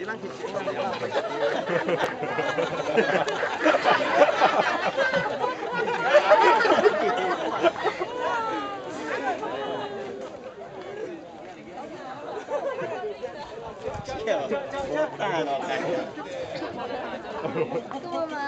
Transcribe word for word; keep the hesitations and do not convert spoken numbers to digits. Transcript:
ที่นั่งคิดเสียงกันเกี่ยวตาหรอกกันตัวมา